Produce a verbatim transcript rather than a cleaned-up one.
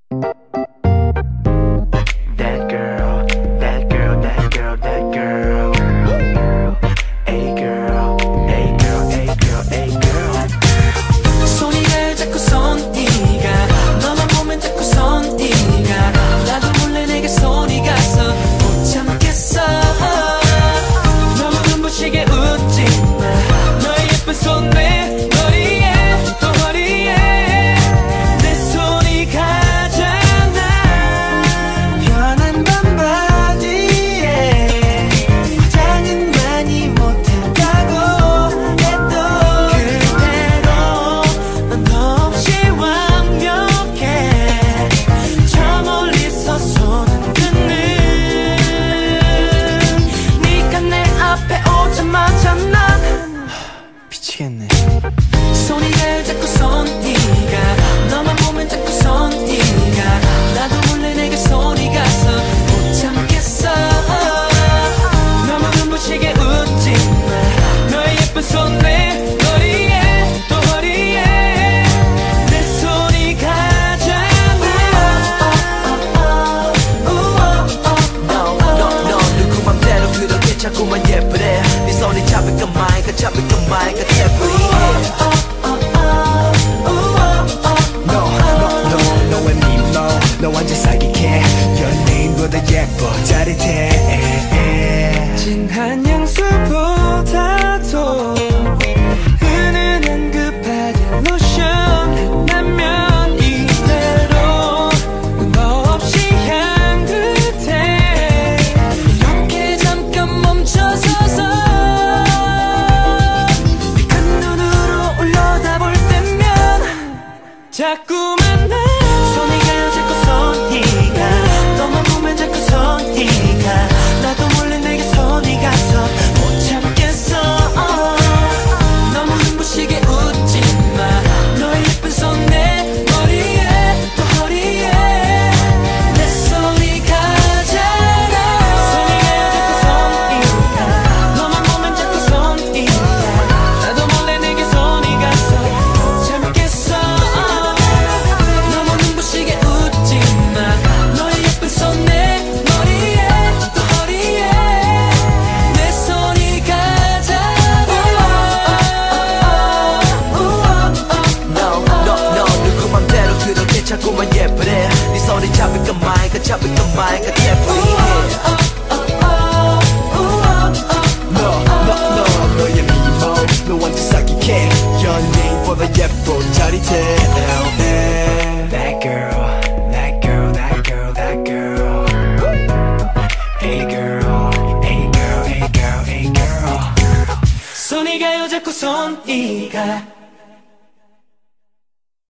That girl, that girl, that girl, that girl. Hey girl, hey girl, hey girl, hey girl. 손이 가 자꾸 손이가 너만 보면 자꾸 손이가 나도 몰래 내게 손이 가서 못 참겠어. 너무 눈부시게 웃지마. 너의 예쁜 손 내 머리에 또 허리에 내 손이 가잖아. 편한 반바지에 화장은 많이 못했다고 해도 그대로 넌 없이 완벽해. 저 멀리서 손은 긋는 네가 내 앞에 오자마자 난 미치겠네. 손이 가 자꾸 손이가 너만 보면 자꾸 손이가 나도 몰래 내게 손이 가서 못 참겠어. 너무 눈부시게 웃지마. 너의 예쁜 손 내 머리에 또 허리에 내 손이 가잖아. No, no, no, 누구 맘대로 그렇게 자꾸만 예쁘래. 네 손이 잡을까 말까 잡을까 말까 태블릿해. No, no, no, 너와 니모 너 완전 사기캐. 연예인보다 예뻐 짜릿해. 진한 향수보다도 은은한 그 바디 로션 나면 이대로 너 없이 향긋해. 이렇게 잠깐 멈춰서서 네 큰 눈으로 올려다볼 때면 자꾸만 나 손이 가요 자꾸 손이 가. 너만 보면 자꾸 손이 가. 나도 몰래 내게 손이 가서 못 참겠어. 너무 눈부시게 웃지마. 너의 예쁜 손 내 머리에 또 허리에 내 손이 가잖아. 손이 가요 자꾸 손이 가. 너만 보면 자꾸 손이 가. 나도 몰래 내게 손이 가서 못 참겠어. 너무 눈부시게 웃지마. 너의 예쁜 손 내 머리에 또 허리에 내 손이 가잖아. No, no, no, 누구 맘대로 그렇게 자꾸만 예쁘래. 네 손이 잡을까 말까 잡을까 말까 태블릿해. No, no, no, 너의 미모 너 완전 사기캐. 연예인보다 예뻐 짜릿해. That girl, that girl, that girl, that girl. Hey girl, hey girl, hey girl, hey girl. 손이 가요 자꾸 손이 가.